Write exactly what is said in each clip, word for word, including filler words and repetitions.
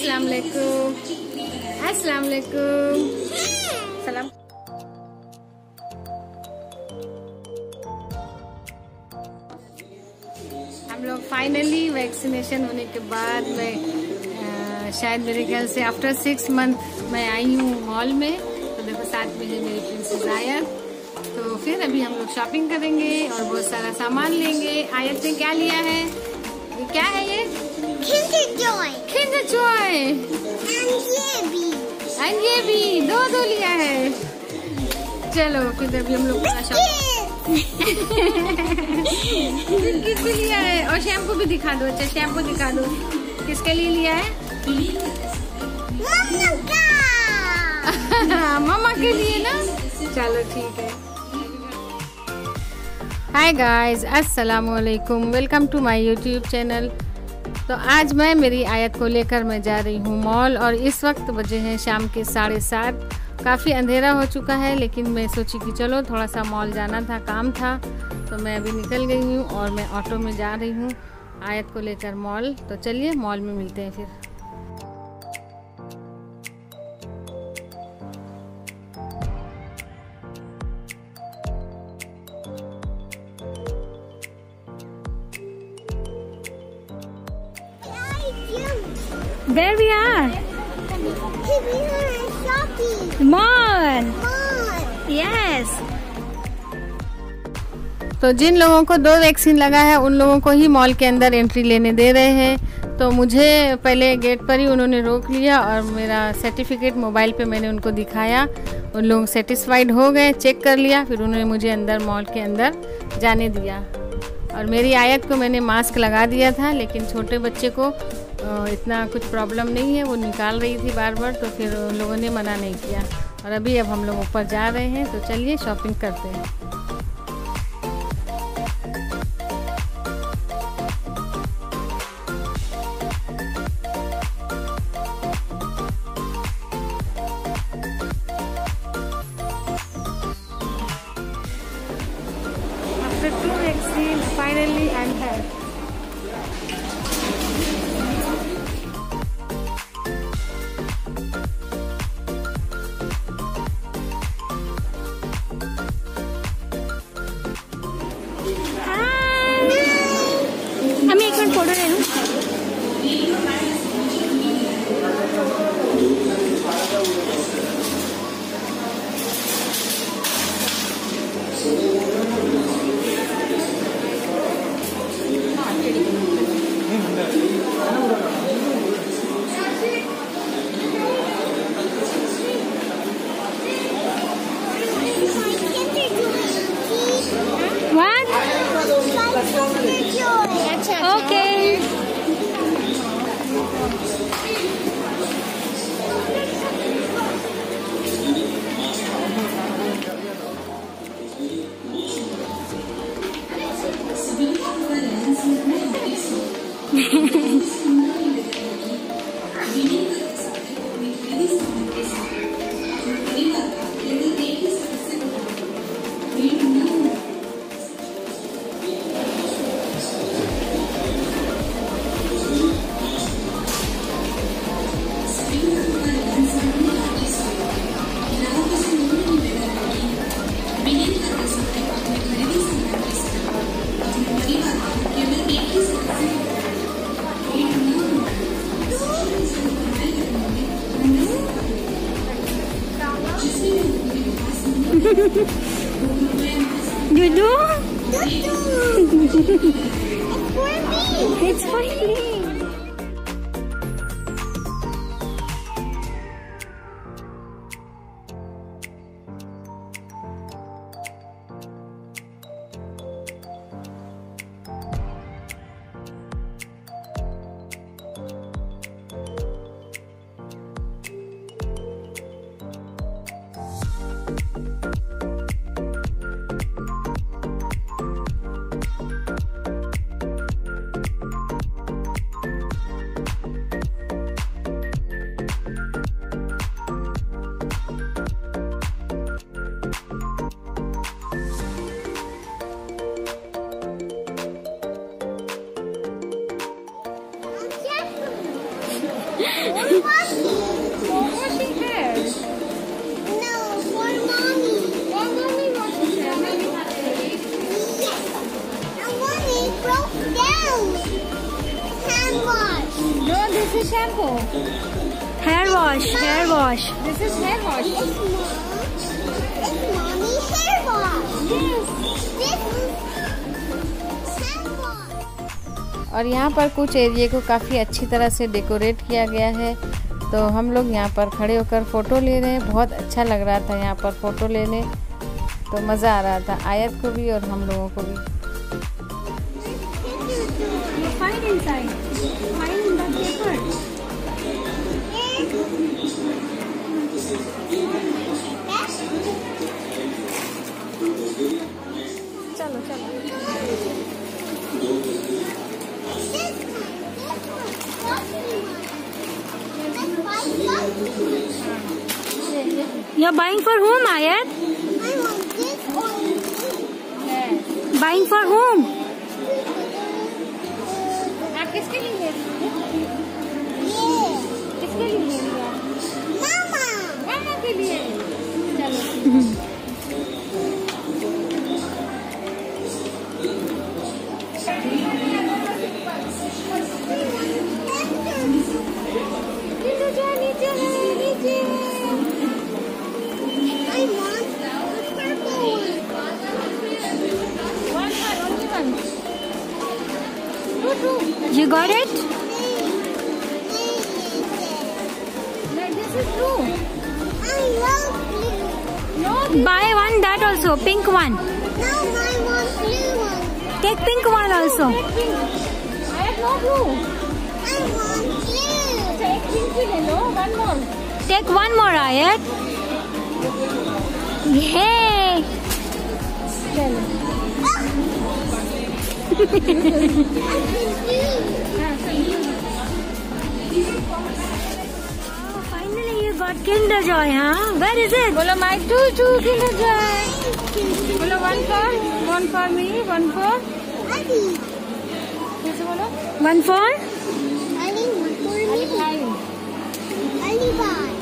अस्सलाम वालेकुम, अस्सलाम वालेकुम, सलाम। हम लोग फाइनली वैक्सीनेशन होने के बाद मैं आ, शायद मेरे ख्याल से आफ्टर सिक्स मंथ मैं आई हूँ मॉल में। तो देखो साथ में है मेरी प्रिंसेस आयत। तो फिर अभी हम लोग शॉपिंग करेंगे और बहुत सारा सामान लेंगे। आयत ने क्या लिया है? ये क्या है? ये Kinder Joy। Kinder Joy. And ये भी। एंड ये भी दो दो लिया है। चलो फिर अभी हम लोग पूरा शॉपिंग किसके लिया है? और शैम्पू भी दिखा दो। अच्छा शैम्पू दिखा दो, किसके लिए लिया है? मम्मा का। मम्मा के लिए ना। चलो ठीक है। हाय गाइस, अस्सलाम वालेकुम, welcome to my YouTube channel. तो आज मैं मेरी आयत को लेकर मैं जा रही हूँ मॉल और इस वक्त बजे हैं शाम के साढ़े सात। काफ़ी अंधेरा हो चुका है, लेकिन मैं सोची कि चलो थोड़ा सा मॉल जाना था, काम था, तो मैं अभी निकल गई हूँ और मैं ऑटो में जा रही हूँ आयत को लेकर मॉल। तो चलिए मॉल में मिलते हैं फिर। There we are. We are shopping. Mall. Mall. Yes. तो जिन लोगों को दो वैक्सीन लगा है उन लोगों को ही मॉल के अंदर एंट्री लेने दे रहे हैं। तो मुझे पहले गेट पर ही उन्होंने रोक लिया और मेरा सर्टिफिकेट मोबाइल पे मैंने उनको दिखाया। उन लोग सेटिस्फाइड हो गए, चेक कर लिया, फिर उन्होंने मुझे अंदर मॉल के अंदर जाने दिया। और मेरी आयत को मैंने मास्क लगा दिया था, लेकिन छोटे बच्चे को इतना कुछ प्रॉब्लम नहीं है, वो निकाल रही थी बार बार, तो फिर उन लोगों ने मना नहीं किया। और अभी अब हम लोग ऊपर जा रहे हैं, तो चलिए शॉपिंग करते हैं। After two vaccines, finally I'm here. আমি এখন ফটো নেব। What? Okay. You do? It's for me. For washing hair. No, for mommy. For mommy washing hair. Yes. And mommy broke down. Hand wash. No, this is shampoo. Hair wash, hair wash. This is hair wash. It's mom. It's mommy hair wash. Yes. This is hand wash. और यहाँ पर कुछ area को काफ़ी अच्छी तरह से decorate किया गया है। तो हम लोग यहाँ पर खड़े होकर फ़ोटो ले रहे हैं। बहुत अच्छा लग रहा था यहाँ पर फ़ोटो लेने, तो मज़ा आ रहा था आयत को भी और हम लोगों को भी। Find inside. Find the paper. चलो चलो। You're buying for whom, Ayat? I want this one. Buying for whom? आप किसके लिए ले रही हो? Yeah. किसके लिए ले रही हो? Mama. मामा के लिए। चलो। नीचे जाओ, नीचे है, नीचे। I want the purple one. One more, only one. Two, two. You got it? No, this is two. I love blue. No, Buy one that also, pink one. No, I want blue one. Take pink one also. take pink. I have no blue. I want blue. Take pink भी ले लो, one more. Take one more, Ayat. Yay! चलो। Oh, finally you got Kinder Joy, huh? Where is it? बोलो my two two Kinder Joy. बोलो one for, one for me, one for. Adi. कैसे बोलो? One for? Adi, one for me. Five. Adi, bye.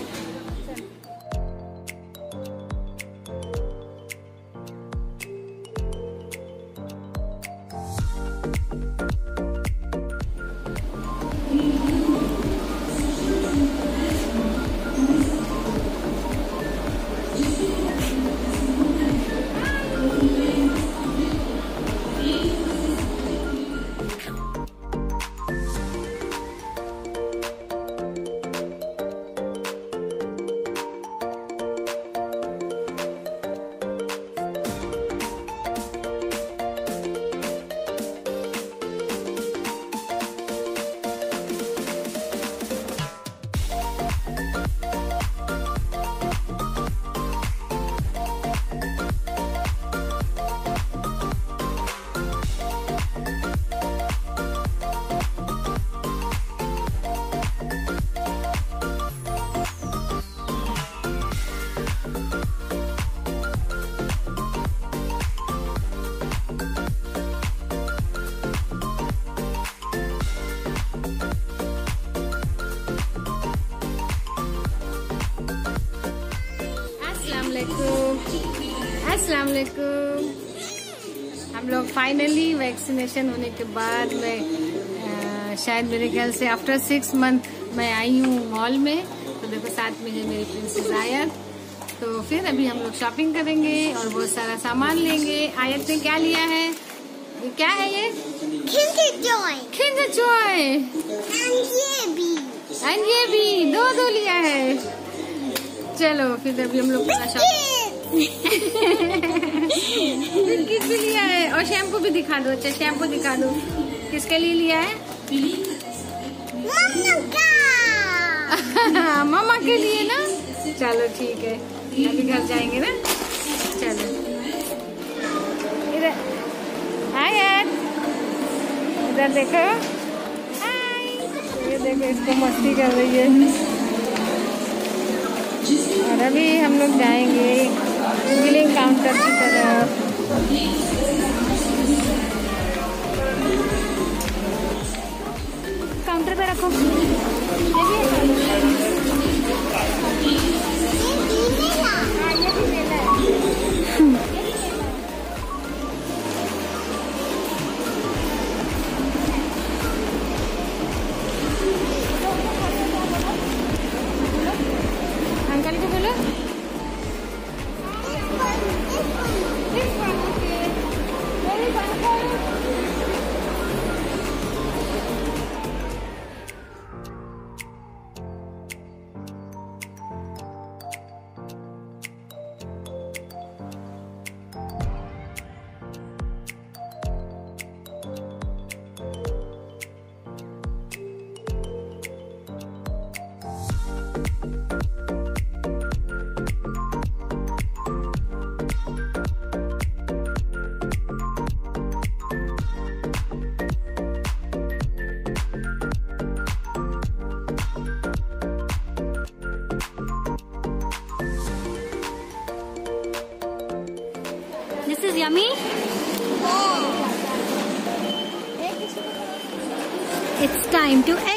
अस्सलाम वालेकुम। हम लोग finally vaccination होने के बाद मैं आ, शायद मेरे ख्याल से आफ्टर सिक्स मंथ मैं आई हूँ मॉल में। तो देखो साथ में है मेरी प्रिंसेस आयत। तो फिर अभी हम लोग शॉपिंग करेंगे और बहुत सारा सामान लेंगे। आयत ने क्या लिया है? ये क्या है ये? Kinder Joy. Kinder Joy. And ये भी. एंड ये भी दो दो लिया है। चलो फिर अभी हम लोग पूरा शॉपिंग बिस्किट भी लिया है और शैम्पू भी दिखा दो। अच्छा शैम्पू दिखा दो, किसके लिए लिया है? Mama का. मामा के लिए ना। चलो ठीक है, अभी घर जाएंगे ना। चलो इधर हाय यार, इधर देखो। हाय, ये देखो इसको मस्ती कर रही है। और अभी हम लोग जाएंगे बिलिंग काउंटर की तरफ। काउंटर पे रखो। is yummy? It's time to eat.